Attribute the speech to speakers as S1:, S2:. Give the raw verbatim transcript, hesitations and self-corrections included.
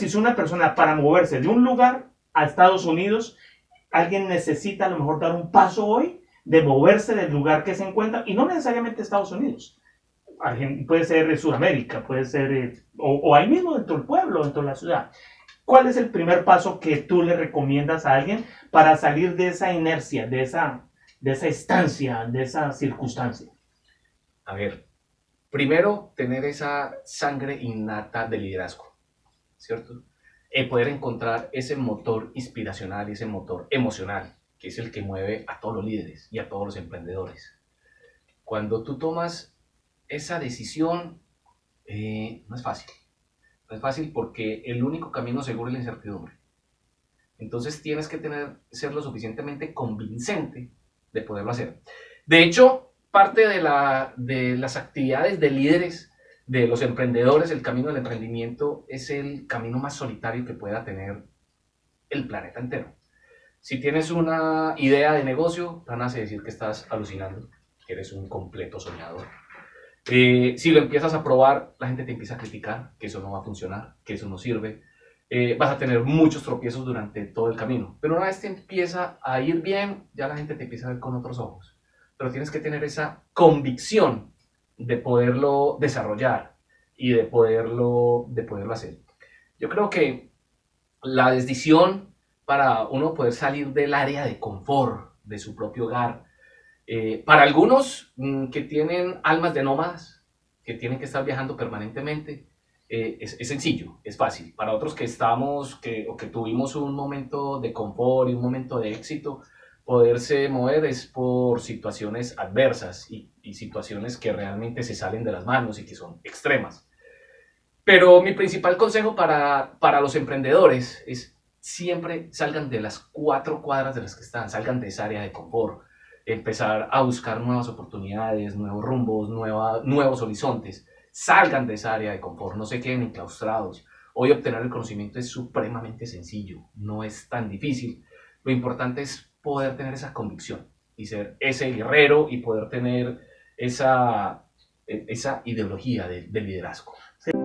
S1: si es una persona para moverse de un lugar a Estados Unidos, alguien necesita a lo mejor dar un paso hoy de moverse del lugar que se encuentra, y no necesariamente Estados Unidos. Puede ser Sudamérica, puede ser, o, o ahí mismo dentro del pueblo, dentro de la ciudad. ¿Cuál es el primer paso que tú le recomiendas a alguien para salir de esa inercia, de esa, de esa estancia, de esa circunstancia?
S2: A ver, primero tener esa sangre innata de liderazgo, ¿cierto? El poder encontrar ese motor inspiracional y ese motor emocional, que es el que mueve a todos los líderes y a todos los emprendedores. Cuando tú tomas esa decisión, eh, no es fácil. No es fácil porque el único camino seguro es la incertidumbre. Entonces tienes que tener, ser lo suficientemente convincente de poderlo hacer. De hecho, parte de, la, de las actividades de líderes, de los emprendedores, el camino del emprendimiento es el camino más solitario que pueda tener el planeta entero. Si tienes una idea de negocio, van a decir que estás alucinando, que eres un completo soñador. Eh, si lo empiezas a probar, la gente te empieza a criticar, que eso no va a funcionar, que eso no sirve. Eh, vas a tener muchos tropiezos durante todo el camino. Pero una vez te empieza a ir bien, ya la gente te empieza a ver con otros ojos. Pero tienes que tener esa convicción de poderlo desarrollar y de poderlo, de poderlo hacer. Yo creo que la decisión para uno poder salir del área de confort de su propio hogar, Eh, para algunos mmm, que tienen almas de nómadas, que tienen que estar viajando permanentemente, eh, es, es sencillo, es fácil. Para otros que estamos, que, o que tuvimos un momento de confort y un momento de éxito, poderse mover es por situaciones adversas y, y situaciones que realmente se salen de las manos y que son extremas. Pero mi principal consejo para, para los emprendedores es siempre salgan de las cuatro cuadras de las que están, salgan de esa área de confort. Empezar a buscar nuevas oportunidades, nuevos rumbos, nueva, nuevos horizontes. Salgan de esa área de confort, no se queden enclaustrados. Hoy obtener el conocimiento es supremamente sencillo, no es tan difícil. Lo importante es poder tener esa convicción y ser ese guerrero y poder tener esa, esa ideología de, de liderazgo.
S1: Sí.